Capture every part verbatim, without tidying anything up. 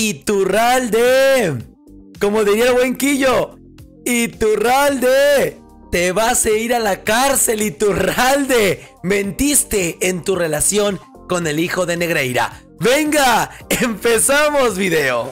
Iturralde. Como diría el buen Quillo, Iturralde, te vas a ir a la cárcel, Iturralde. Mentiste en tu relación con el hijo de Negreira. Venga, empezamos video.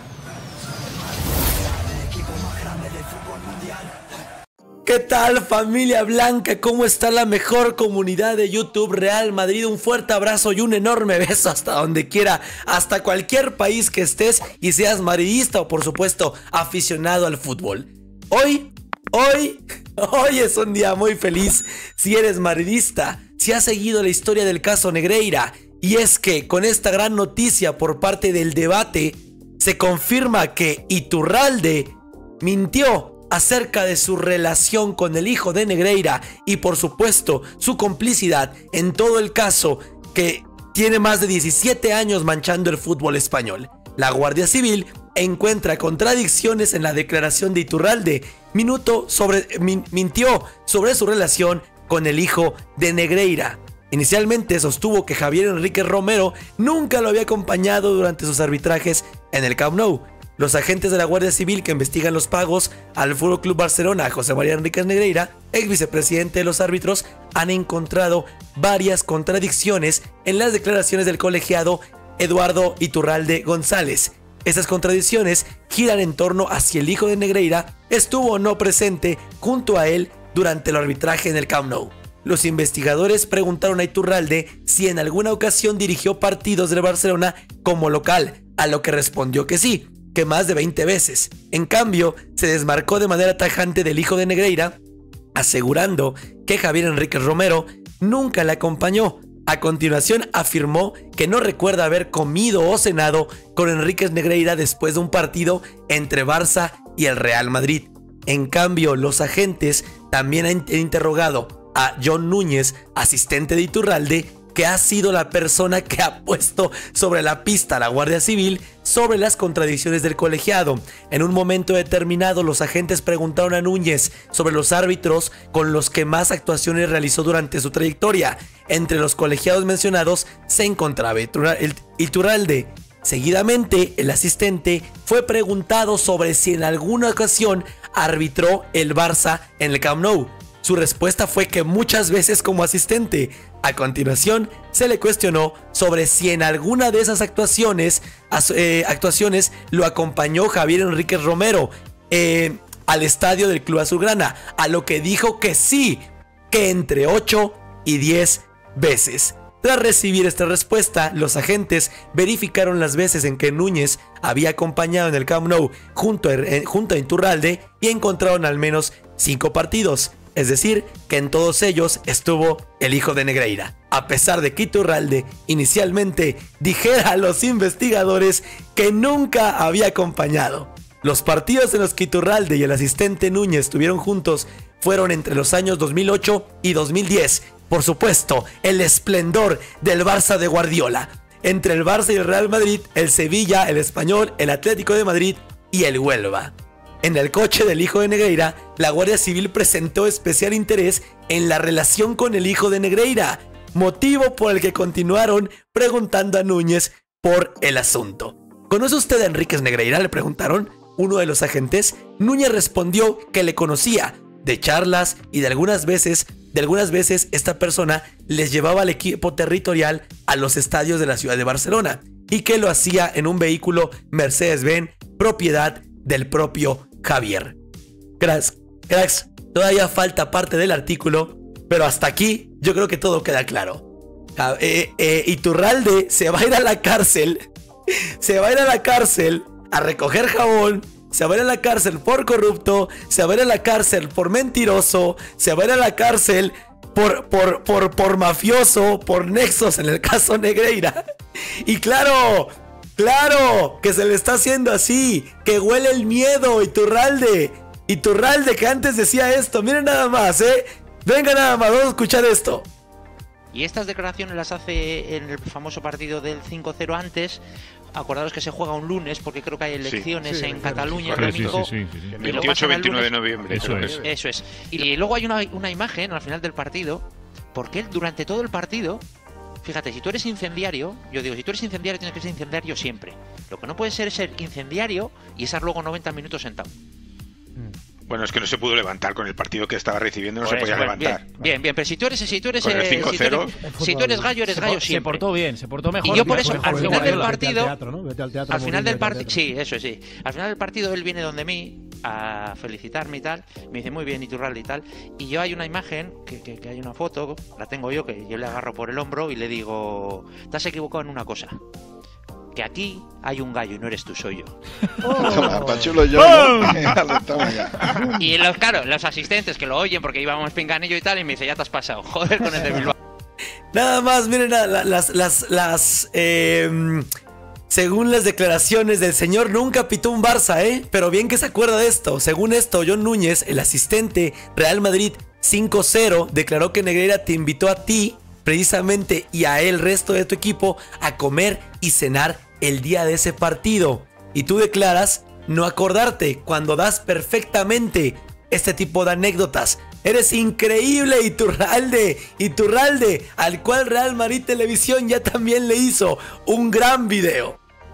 ¿Qué tal, familia blanca? ¿Cómo está la mejor comunidad de YouTube Real Madrid? Un fuerte abrazo y un enorme beso hasta donde quiera, hasta cualquier país que estés y seas madridista o, por supuesto, aficionado al fútbol. Hoy, hoy, hoy es un día muy feliz si eres madridista, si has seguido la historia del caso Negreira. Y es que con esta gran noticia por parte del debate, se confirma que Iturralde mintió acerca de su relación con el hijo de Negreira y, por supuesto, su complicidad en todo el caso que tiene más de diecisiete años manchando el fútbol español. La Guardia Civil encuentra contradicciones en la declaración de Iturralde. Minuto sobre, min, mintió sobre su relación con el hijo de Negreira. Inicialmente sostuvo que Javier Enríquez Romero nunca lo había acompañado durante sus arbitrajes en el Camp Nou. Los agentes de la Guardia Civil que investigan los pagos al F C Barcelona a José María Enríquez Negreira, ex vicepresidente de los árbitros, han encontrado varias contradicciones en las declaraciones del colegiado Eduardo Iturralde González. Estas contradicciones giran en torno a si el hijo de Negreira estuvo o no presente junto a él durante el arbitraje en el Camp Nou. Los investigadores preguntaron a Iturralde si en alguna ocasión dirigió partidos del Barcelona como local, a lo que respondió que sí, que más de veinte veces. En cambio, se desmarcó de manera tajante del hijo de Negreira, asegurando que Javier Enríquez Romero nunca le acompañó. A continuación afirmó que no recuerda haber comido o cenado con Enríquez Negreira después de un partido entre Barça y el Real Madrid. En cambio, los agentes también han interrogado a John Núñez, asistente de Iturralde, que ha sido la persona que ha puesto sobre la pista a la Guardia Civil sobre las contradicciones del colegiado. En un momento determinado, los agentes preguntaron a Núñez sobre los árbitros con los que más actuaciones realizó durante su trayectoria. Entre los colegiados mencionados se encontraba Iturralde. Seguidamente, el asistente fue preguntado sobre si en alguna ocasión arbitró el Barça en el Camp Nou. Su respuesta fue que muchas veces como asistente. A continuación, se le cuestionó sobre si en alguna de esas actuaciones, eh, actuaciones lo acompañó Javier Enríquez Romero eh, al estadio del Club Azulgrana, a lo que dijo que sí, que entre ocho y diez veces. Tras recibir esta respuesta, los agentes verificaron las veces en que Núñez había acompañado en el Camp Nou junto a, eh, junto a Iturralde y encontraron al menos cinco partidos. Es decir, que en todos ellos estuvo el hijo de Negreira, a pesar de que Iturralde inicialmente dijera a los investigadores que nunca había acompañado. Los partidos en los que Iturralde y el asistente Núñez estuvieron juntos fueron entre los años dos mil ocho y dos mil diez. Por supuesto, el esplendor del Barça de Guardiola. Entre el Barça y el Real Madrid, el Sevilla, el Español, el Atlético de Madrid y el Huelva. En el coche del hijo de Negreira, la Guardia Civil presentó especial interés en la relación con el hijo de Negreira, motivo por el que continuaron preguntando a Núñez por el asunto. ¿Conoce usted a Enríquez Negreira?, le preguntaron uno de los agentes. Núñez respondió que le conocía de charlas y de algunas veces, de algunas veces esta persona les llevaba al equipo territorial a los estadios de la ciudad de Barcelona y que lo hacía en un vehículo Mercedes-Benz propiedad del propio Javier. Cracks, cracks, todavía falta parte del artículo, pero hasta aquí yo creo que todo queda claro. Eh, eh, Iturralde se va a ir a la cárcel, se va a ir a la cárcel a recoger jabón, se va a ir a la cárcel por corrupto, se va a ir a la cárcel por mentiroso, se va a ir a la cárcel por, por, por, por mafioso, por nexos en el caso Negreira. Y claro... ¡Claro! Que se le está haciendo así, que huele el miedo, Iturralde. Iturralde, que antes decía esto. Miren nada más, ¿eh? Venga nada más, vamos a escuchar esto. Y estas declaraciones las hace en el famoso partido del cinco cero antes. Acordaros que se juega un lunes porque creo que hay elecciones sí, sí, en Cataluña el domingo. Sí, sí, sí, sí, sí. veintiocho veintinueve de noviembre. Eso es. Eso es. Y luego hay una, una imagen al final del partido, porque él durante todo el partido, fíjate, si tú eres incendiario, yo digo, si tú eres incendiario tienes que ser incendiario siempre. Lo que no puede ser es ser incendiario y estar luego noventa minutos sentado. Bueno, es que no se pudo levantar con el partido que estaba recibiendo, no Por se podía eso, levantar. Bien, bien, bien, pero si tú eres, si tú eres, Con el eh, cinco si, cero, tú eres si tú eres gallo, eres gallo se siempre. Se portó bien, se portó mejor. Y yo por eso, mejor al juego final del Guardiola. partido, teatro, ¿no? Vete al teatro, al final Mourinho, del vete al partido, teatro. sí, eso sí. Al final del partido él viene donde mí a felicitarme y tal. Me dice muy bien Iturralde y tal. Y yo hay una imagen, que, que, que hay una foto, la tengo yo, que yo le agarro por el hombro y le digo, te has equivocado en una cosa. Que aquí hay un gallo y no eres tú, soy yo. Toma, Pachulo yo. ¿no? Toma ya. Y los, claro, los asistentes que lo oyen porque íbamos pinganillo y tal, y me dice, ya te has pasado, joder con el de Bilbao. Nada más, miren la- la- las, las, las, eh, según las declaraciones del señor, nunca pitó un Barça, ¿eh? Pero bien que se acuerda de esto. Según esto, John Núñez, el asistente Real Madrid cinco cero, declaró que Negreira te invitó a ti, precisamente, y a el resto de tu equipo a comer y cenar el día de ese partido. Y tú declaras no acordarte cuando das perfectamente este tipo de anécdotas. Eres increíble, Iturralde, Iturralde, al cual Real Madrid Televisión ya también le hizo un gran video.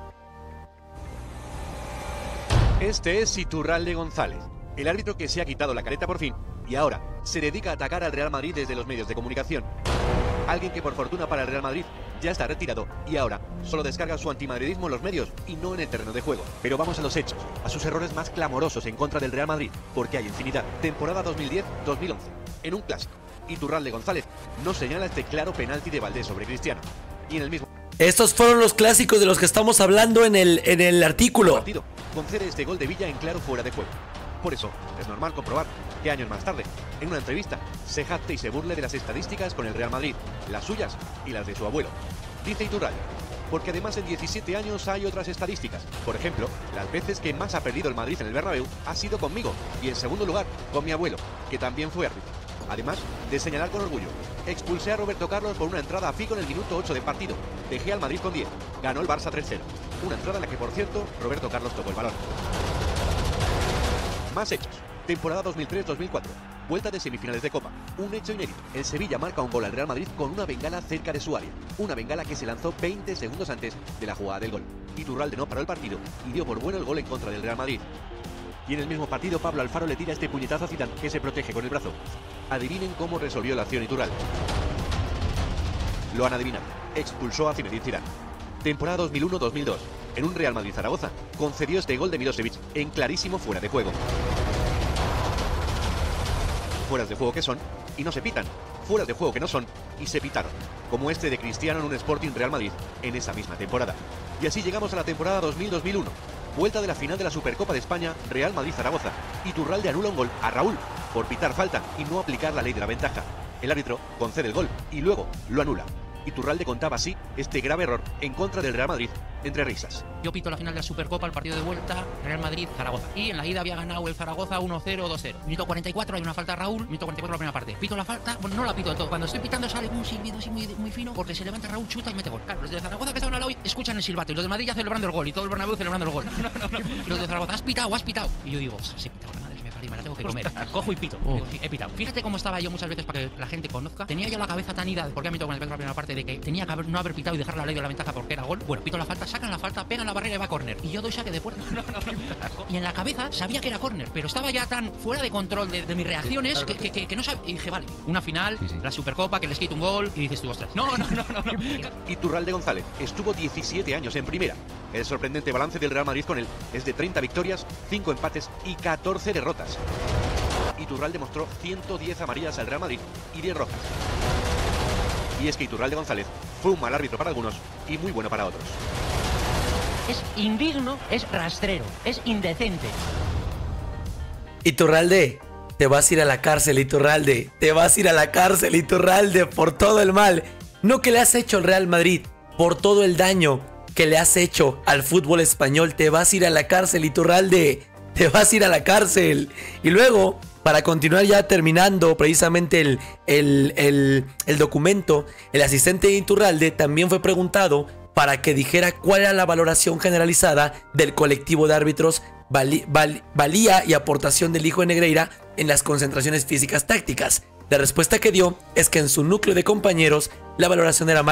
Este es Iturralde González, el árbitro que se ha quitado la careta por fin y ahora se dedica a atacar al Real Madrid desde los medios de comunicación. Alguien que por fortuna para el Real Madrid ya está retirado y ahora solo descarga su antimadridismo en los medios y no en el terreno de juego. Pero vamos a los hechos, a sus errores más clamorosos en contra del Real Madrid, porque hay infinidad. Temporada dos mil diez dos mil once, en un clásico, Iturralde González no señala este claro penalti de Valdés sobre Cristiano. Y en el mismo Estos fueron los clásicos de los que estamos hablando en el, en el artículo. partido concede este gol de Villa en claro fuera de juego. Por eso, es normal comprobar que años más tarde, en una entrevista, se jacte y se burle de las estadísticas con el Real Madrid, las suyas y las de su abuelo. Dice Iturralde, porque además en diecisiete años hay otras estadísticas. Por ejemplo, las veces que más ha perdido el Madrid en el Bernabéu ha sido conmigo y en segundo lugar, con mi abuelo, que también fue árbitro. Además de señalar con orgullo, expulsé a Roberto Carlos por una entrada a Figo en el minuto ocho de partido. Dejé al Madrid con diez. Ganó el Barça tres cero. Una entrada en la que, por cierto, Roberto Carlos tocó el balón. Más hechos. Temporada dos mil tres dos mil cuatro. Vuelta de semifinales de Copa. Un hecho inédito. El Sevilla marca un gol al Real Madrid con una bengala cerca de su área. Una bengala que se lanzó veinte segundos antes de la jugada del gol. Iturralde no paró el partido y dio por bueno el gol en contra del Real Madrid. Y en el mismo partido Pablo Alfaro le tira este puñetazo a Zidane, que se protege con el brazo. Adivinen cómo resolvió la acción Iturralde. Lo han adivinado. Expulsó a Zinedine Zidane. Temporada dos mil uno dos mil dos. En un Real Madrid-Zaragoza, concedió este gol de Milosevic en clarísimo fuera de juego. Fueras de juego que son y no se pitan. Fueras de juego que no son y se pitaron. Como este de Cristiano en un Sporting Real Madrid en esa misma temporada. Y así llegamos a la temporada dos mil dos mil uno. Vuelta de la final de la Supercopa de España, Real Madrid-Zaragoza. Iturralde anula un gol a Raúl por pitar falta y no aplicar la ley de la ventaja. El árbitro concede el gol y luego lo anula. Iturralde contaba así este grave error en contra del Real Madrid, entre risas. Yo pito la final de la Supercopa, el partido de vuelta, Real Madrid-Zaragoza. Y en la ida había ganado el Zaragoza uno cero, dos cero. Minuto cuarenta y cuatro hay una falta a Raúl, minuto cuarenta y cuatro la primera parte. Pito la falta, bueno, no la pito de todo. Cuando estoy pitando sale un silbido así muy, muy fino porque se levanta Raúl, chuta y mete gol. Claro, los de Zaragoza que estaban al lado escuchan el silbato y los de Madrid ya celebrando el gol y todo el Bernabéu celebrando el gol. No, no, no. Y los de Zaragoza, has pitado, has pitado. Y yo digo, sí, he pitado, la madre, me me la tengo que comer. Cojo y pito. Digo, sí, he pitado. Fíjate cómo estaba yo muchas veces para que la gente conozca. Tenía yo la cabeza tan ida, porque a mí con el la primera parte, de que tenía que haber, no haber pitado y dejar la ley de la ventaja porque era gol. Bueno, pito la falta, sacan la falta, pegan la barrera y va a córner. Y yo doy saque de puerta. No, no, no. Y en la cabeza sabía que era córner, pero estaba ya tan fuera de control de, de mis reacciones que, que, que, que no sabía. Y dije, vale, una final, sí, sí. La Supercopa, que les quito un gol y dices tú, ostras. No, no, no, no. no. Iturralde González estuvo diecisiete años en primera. El sorprendente balance del Real Madrid con él es de treinta victorias, cinco empates y catorce derrotas. Iturralde mostró ciento diez amarillas al Real Madrid y diez rojas. Y es que Iturralde González fue un mal árbitro para algunos y muy bueno para otros. Es indigno, es rastrero, es indecente. Iturralde, te vas a ir a la cárcel, Iturralde. Te vas a ir a la cárcel, Iturralde, por todo el mal. No que le has hecho al Real Madrid, por todo el daño que le has hecho al fútbol español. Te vas a ir a la cárcel, Iturralde. Te vas a ir a la cárcel. Y luego, para continuar ya terminando precisamente el, el, el, el documento, el asistente de Iturralde también fue preguntado para que dijera cuál era la valoración generalizada del colectivo de árbitros, valí, val, valía y aportación del hijo de Negreira en las concentraciones físicas tácticas. La respuesta que dio es que en su núcleo de compañeros la valoración era mala.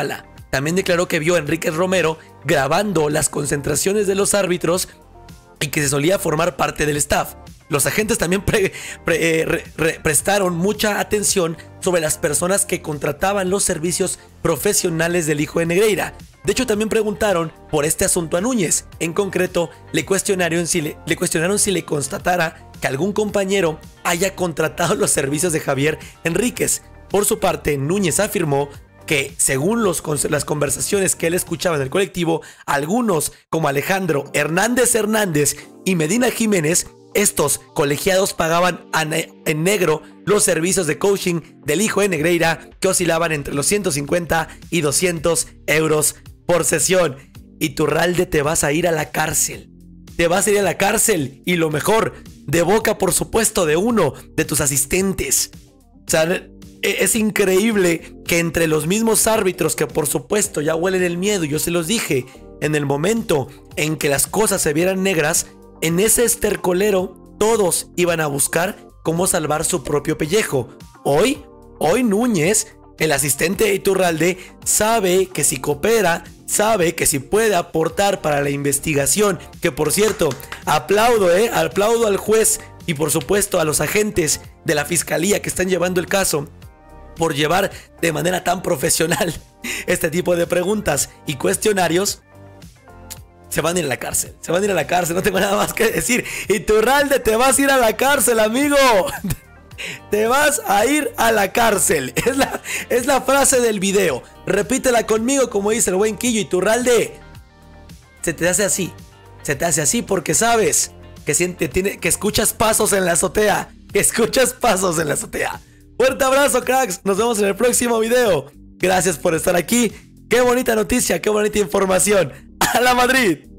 también declaró que vio a Enrique Romero grabando las concentraciones de los árbitros y que se solía formar parte del staff. Los agentes también pre, pre, eh, re, re, prestaron mucha atención sobre las personas que contrataban los servicios profesionales del hijo de Negreira. De hecho, también preguntaron por este asunto a Núñez. En concreto, le cuestionaron si le, le, cuestionaron si le constatara que algún compañero haya contratado los servicios de Javier Enríquez. Por su parte, Núñez afirmó que, según los, las conversaciones que él escuchaba en el colectivo, algunos, como Alejandro Hernández Hernández y Medina Jiménez, estos colegiados pagaban ne en negro los servicios de coaching del hijo de Negreira, que oscilaban entre los ciento cincuenta y doscientos euros por sesión. Iturralde, te vas a ir a la cárcel. Te vas a ir a la cárcel, y lo mejor, de boca, por supuesto, de uno de tus asistentes. O sea, es increíble que entre los mismos árbitros, que por supuesto ya huelen el miedo, yo se los dije, en el momento en que las cosas se vieran negras, en ese estercolero todos iban a buscar cómo salvar su propio pellejo. Hoy, hoy Núñez, el asistente de Iturralde, sabe que si coopera, sabe que si puede aportar para la investigación, que por cierto, aplaudo, eh, aplaudo al juez y por supuesto a los agentes de la fiscalía que están llevando el caso, por llevar de manera tan profesional este tipo de preguntas y cuestionarios. Se van a ir a la cárcel, se van a ir a la cárcel, no tengo nada más que decir. Iturralde, te vas a ir a la cárcel, amigo. Te vas a ir a la cárcel. Es la, es la frase del video. Repítela conmigo como dice el buen Quillo. Iturralde, se te hace así. Se te hace así porque sabes que, siente, tiene, que escuchas pasos en la azotea. Que escuchas pasos en la azotea. Fuerte abrazo, cracks. Nos vemos en el próximo video. Gracias por estar aquí. Qué bonita noticia, qué bonita información. ¡A la Madrid!